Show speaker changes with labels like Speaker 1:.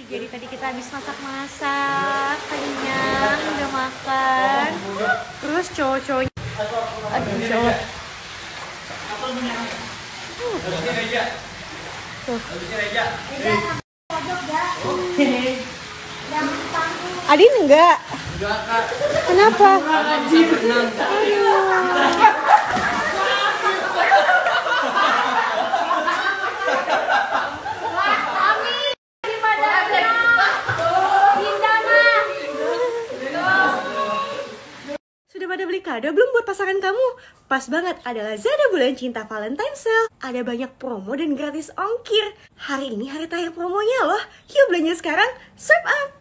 Speaker 1: Jadi tadi kita habis masak-masak, kenyang, udah makan. Terus cowok-cowoknya, aduh cowok. Tuh. Adin enggak?
Speaker 2: Enggak, Kak.
Speaker 1: Kenapa? Sudah pada beli kado belum buat pasangan kamu? Pas banget, ada Lazada bulan cinta Valentine Sale. Ada banyak promo dan gratis ongkir. Hari ini hari terakhir promonya loh. Yuk belanja sekarang, swipe up!